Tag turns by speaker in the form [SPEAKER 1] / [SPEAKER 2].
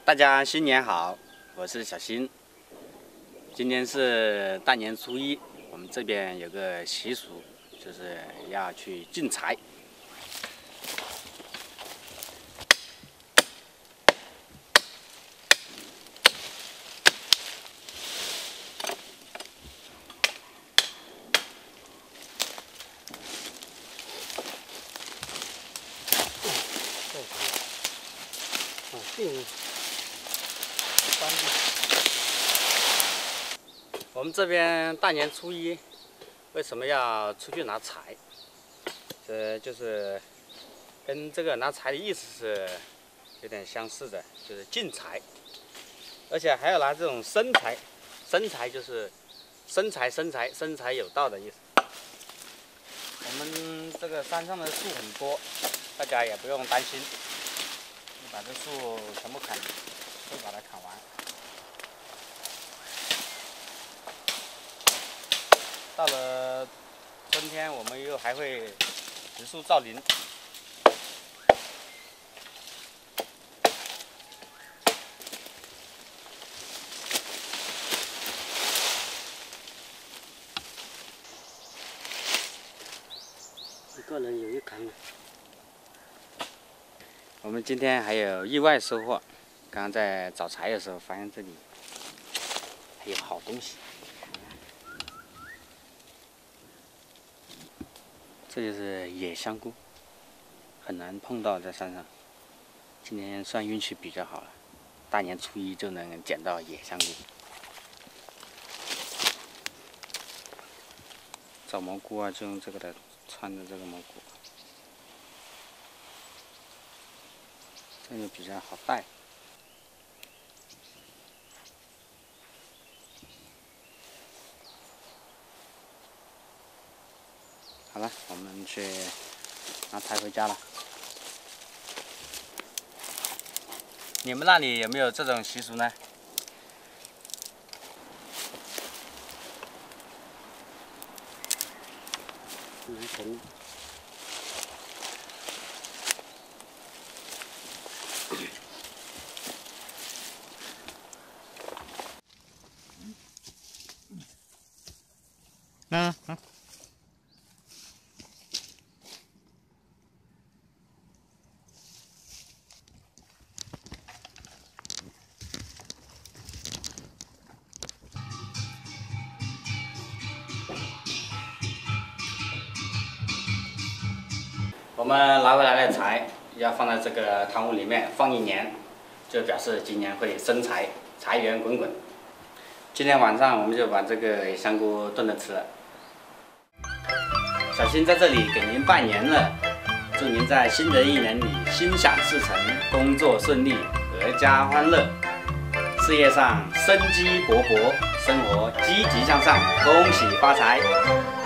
[SPEAKER 1] 大家新年好，我是小新。今天是大年初一，我们这边有个习俗，就是要去进财。我们这边大年初一为什么要出去拿财？就是跟这个拿财的意思是有点相似的，就是进财，而且还要拿这种生财，生财就是生财有道的意思。我们这个山上的树很多，大家也不用担心，你把这树全部都把它砍完。到了春天，我们又还会植树造林。
[SPEAKER 2] 一个人有一扛。
[SPEAKER 1] 我们今天还有意外收获，刚刚在找财的时候发现这里还有好东西。这就是野香菇，很难碰到在山上。今天算运气比较好了，大年初一就能捡到野香菇。找蘑菇啊，就用这个来穿着这个蘑菇，这个比较好带。好了，我们去拿财回家了。你们那里有没有这种习俗呢？
[SPEAKER 2] 拿钱。
[SPEAKER 1] 我们拿回来的财要放在这个汤壶里面放1年，就表示今年会生财，财源滚滚。今天晚上我们就把这个野香菇炖着吃了。小新在这里给您拜年了，祝您在新的一年里心想事成，工作顺利，阖家欢乐，事业上生机勃勃，生活积极向上，恭喜发财。